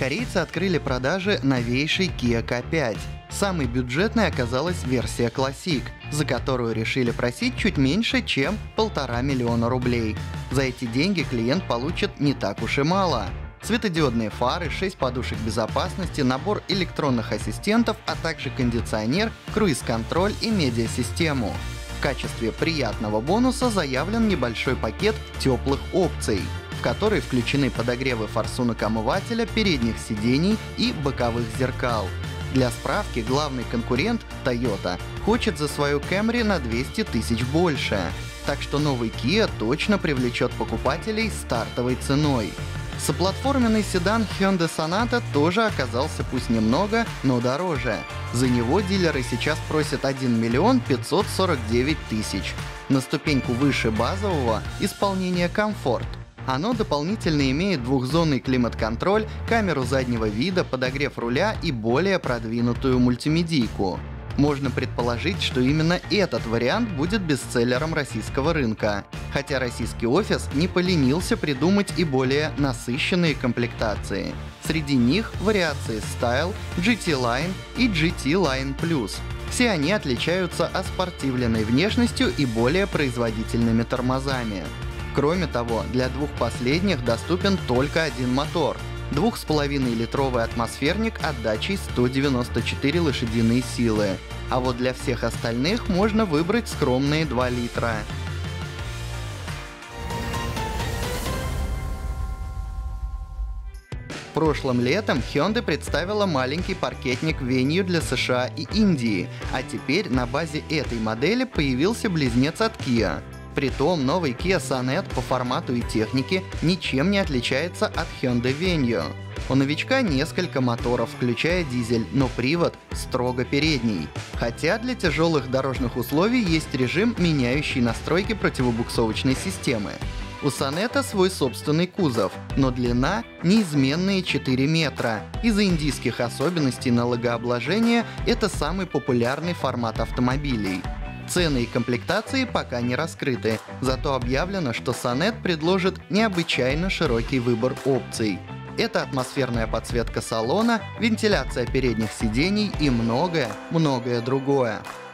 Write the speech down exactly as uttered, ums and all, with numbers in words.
Корейцы открыли продажи новейшей Kia K пять. Самой бюджетной оказалась версия Classic, за которую решили просить чуть меньше, чем полтора миллиона рублей. За эти деньги клиент получит не так уж и мало. Светодиодные фары, шесть подушек безопасности, набор электронных ассистентов, а также кондиционер, круиз-контроль и медиасистему. В качестве приятного бонуса заявлен небольшой пакет теплых опций, в который включены подогревы форсунок омывателя, передних сидений и боковых зеркал. Для справки, главный конкурент Toyota хочет за свою Camry на двести тысяч больше. Так что новый Kia точно привлечет покупателей стартовой ценой. Соплатформенный седан Hyundai Sonata тоже оказался пусть немного, но дороже. За него дилеры сейчас просят один миллион пятьсот сорок девять тысяч. На ступеньку выше базового исполнения комфорт. Оно дополнительно имеет двухзонный климат-контроль, камеру заднего вида, подогрев руля и более продвинутую мультимедийку. Можно предположить, что именно этот вариант будет бестселлером российского рынка. Хотя российский офис не поленился придумать и более насыщенные комплектации. Среди них вариации Style, джи ти Line и джи ти Line Plus. Все они отличаются оспортивленной внешностью и более производительными тормозами. Кроме того, для двух последних доступен только один мотор – два с половиной литровый атмосферник отдачей сто девяносто четыре лошадиные силы. А вот для всех остальных можно выбрать скромные два литра. Прошлым летом Hyundai представила маленький паркетник Venue для США и Индии, а теперь на базе этой модели появился близнец от Kia. Притом новый Kia Sonet по формату и технике ничем не отличается от Hyundai Venue. У новичка несколько моторов, включая дизель, но привод строго передний. Хотя для тяжелых дорожных условий есть режим, меняющий настройки противобуксовочной системы. У Сонета свой собственный кузов, но длина неизменные четыре метра. Из-за индийских особенностей налогообложения это самый популярный формат автомобилей. Цены и комплектации пока не раскрыты, зато объявлено, что Sonet предложит необычайно широкий выбор опций. Это атмосферная подсветка салона, вентиляция передних сидений и многое, многое другое.